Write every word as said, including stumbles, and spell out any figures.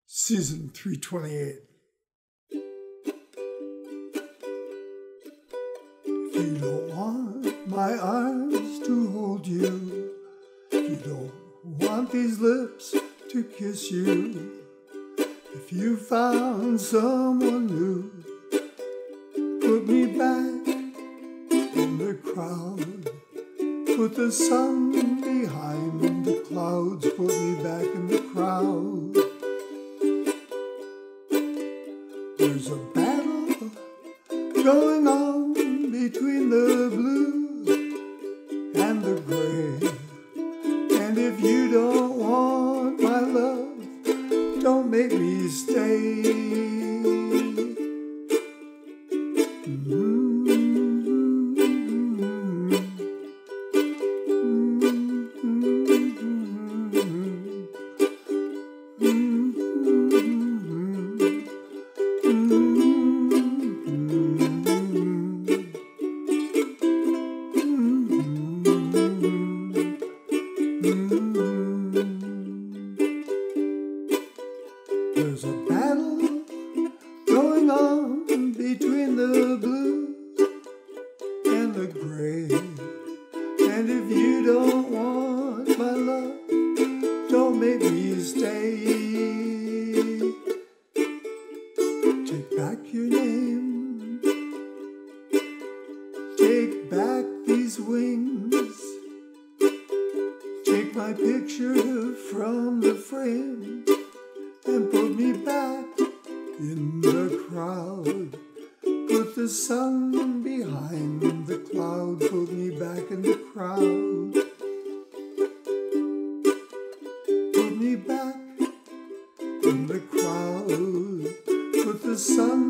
Season three twenty-eight. If you don't want my arms to hold you, if you don't want these lips to kiss you, if you found someone new, put me back in the crowd. Put the sun behind the clouds. Put me back in the crowd. There's a battle going on between the blue and the gray. And if you don't want my love, don't make me stay. There's a battle going on between the blue and the gray. And if you don't want my love, don't make me stay. Take back your name. Take back these wings. Take my picture from the frame and put me back in the crowd. Put the sun behind the cloud. Put me back in the crowd. Put me back in the crowd. Put the sun